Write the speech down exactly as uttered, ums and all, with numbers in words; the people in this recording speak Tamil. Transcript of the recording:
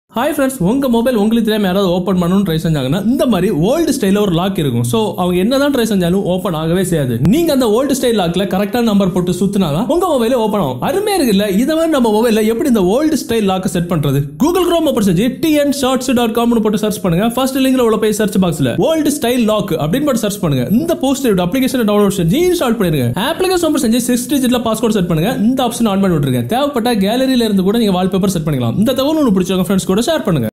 ஹாய் ஃப்ரெண்ட்ஸ், உங்கள் மொபைல் உங்களுக்கு தெரியாமல் யாராவது ஓப்பன் பண்ணணும்னு ட்ரை செஞ்சாங்கன்னா இந்த மாதிரி ஓல்டு ஸ்டைலில் ஒரு லாக் இருக்கும். ஸோ அவங்க என்னதான் ட்ரை செஞ்சாலும் ஓப்பன் ஆகவே செய்யாது. நீங்கள் அந்த ஓல்டு ஸ்டைல் லாக்கில் கரெக்டான நம்பர் போட்டு சுற்றினாதான் உங்கள் மொபைலே ஓப்பன் ஆகும். அருமையாக இருக்குல்ல? இதை மாதிரி நம்ம மொபைலில் எப்படி இந்த ஓல்டு ஸ்டைல் லாக்கை செட் பண்ணுறது? கூகுள் குரோம் ஓப்பன் செஞ்சு டிஎன் ஷார்ட்ஸ் டாட் காம்னு போட்டு சர்ச் பண்ணுங்க. ஃபர்ஸ்ட் லிங்க்ல உள்ள போய் சர்ச் பாக்ஸில் ஓல்டு ஸ்டைல் லாக் அப்படின்னு போட்டு சர்ச் பண்ணுங்க. இந்த போஸ்ட் அப்ளிகேஷன் டவுன்லோட் செஞ்சு இன்ஸ்டால் பண்ணிருங்க. அப்ளிகேஷன் ஓப்பன் செஞ்சு சிக்ஸ் டிஜிட்ல பாஸ்வேர்ட் செட் பண்ணுங்க. இந்த ஆப்ஷன் ஆன் பண்ணி விட்டுருங்க. தேவைப்பட்ட கேலரியில இருந்து கூட நீங்க வால்பேப்பர் செட் பண்ணிக்கலாம். இந்த தகவல் உங்களுக்கு பிடிச்சவங்க ஃப்ரெண்ட்ஸ் கூட ஷேர் பண்ணுங்க.